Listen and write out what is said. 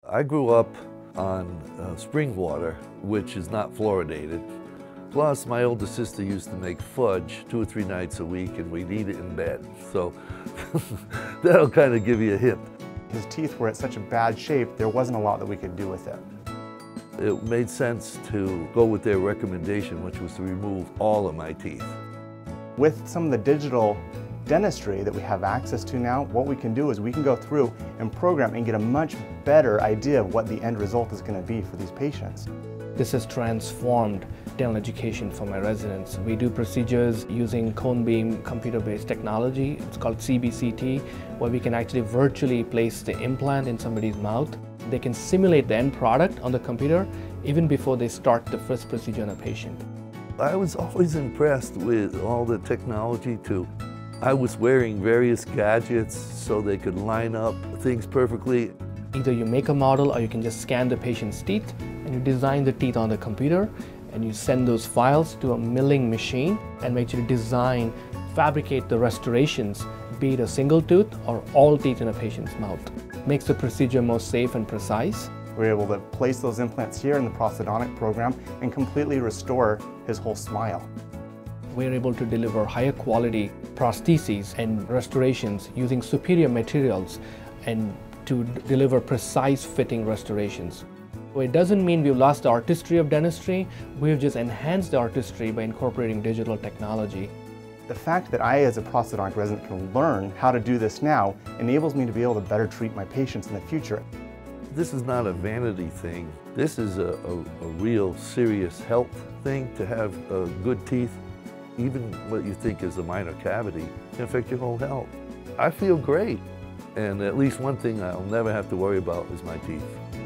I grew up on spring water, which is not fluoridated. Plus, my older sister used to make fudge 2 or 3 nights a week, and we'd eat it in bed. So that'll kind of give you a hint. His teeth were in such a bad shape, there wasn't a lot that we could do with it. It made sense to go with their recommendation, which was to remove all of my teeth. With some of the digital dentistry that we have access to now, what we can do is we can go through and program and get a much better idea of what the end result is going to be for these patients. This has transformed dental education for my residents. We do procedures using cone beam computer-based technology. It's called CBCT, where we can actually virtually place the implant in somebody's mouth. They can simulate the end product on the computer even before they start the first procedure on a patient. I was always impressed with all the technology too. I was wearing various gadgets so they could line up things perfectly. Either you make a model or you can just scan the patient's teeth and you design the teeth on the computer and you send those files to a milling machine and actually design, fabricate the restorations, be it a single tooth or all teeth in a patient's mouth. Makes the procedure more safe and precise. We're able to place those implants here in the prosthodontic program and completely restore his whole smile. We're able to deliver higher quality prostheses and restorations using superior materials and to deliver precise fitting restorations. So it doesn't mean we've lost the artistry of dentistry, we've just enhanced the artistry by incorporating digital technology. The fact that I, as a prosthodontic resident, can learn how to do this now enables me to be able to better treat my patients in the future. This is not a vanity thing. This is a real serious health thing to have good teeth. Even what you think is a minor cavity can affect your whole health. I feel great, and at least one thing I'll never have to worry about is my teeth.